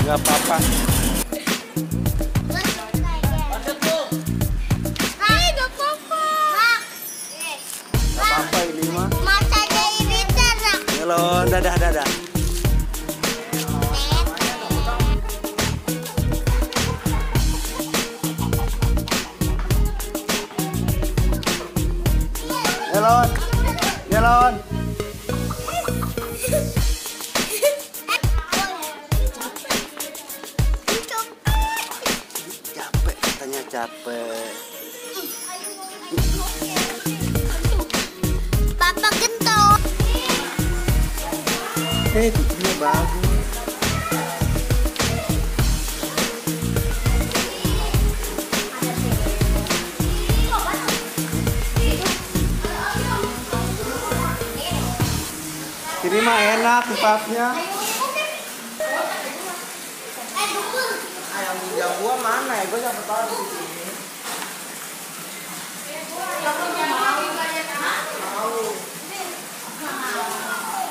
Gak apa-apa. Apa ini mah? Matanya ini terang. Halo, dadah. Yelon. Capek, katanya capek. Papa gentong. Kucingnya bagus. Ini mah enak tempatnya. Ayam hijau gua mana ya? Gua siapa tahu di sini.